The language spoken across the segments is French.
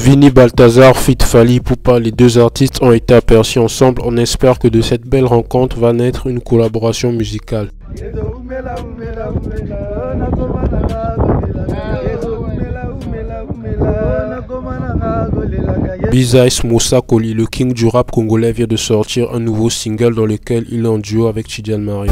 Vinny Balthazar fit Fally Ipupa, les deux artistes ont été aperçus ensemble. On espère que de cette belle rencontre va naître une collaboration musicale. Bizaïs Moussa Koli, le king du rap congolais, vient de sortir un nouveau single dans lequel il est en duo avec Tidiane Mario.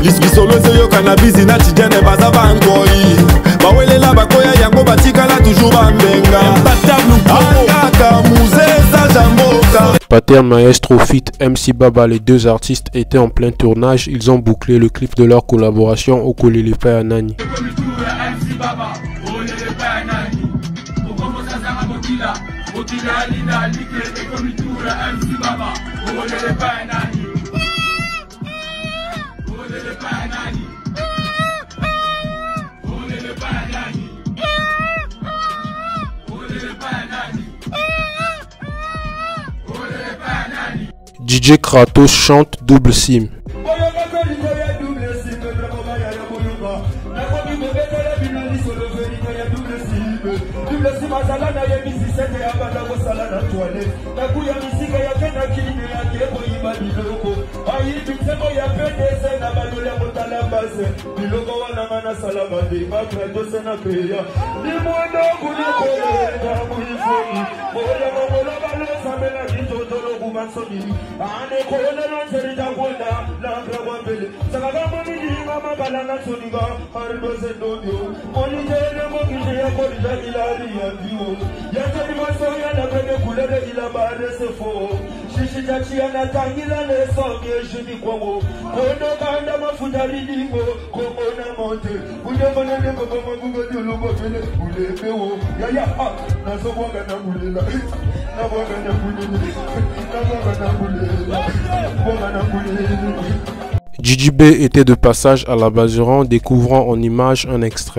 Pater Maestro fit MC Baba, les deux artistes étaient en plein tournage. Ils ont bouclé le clip de leur collaboration au Kolelepa ya Nani. DJ Kratos chante Double Sim. Gigi B était de passage à la Bazeran, découvrant en images un extrait.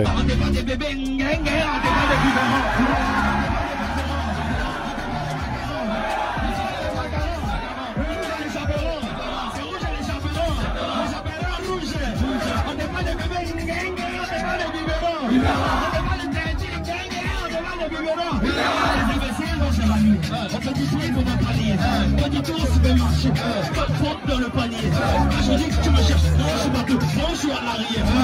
Dans le panier, je dis que tu me cherches, non je suis pas tout, non je suis à l'arrière.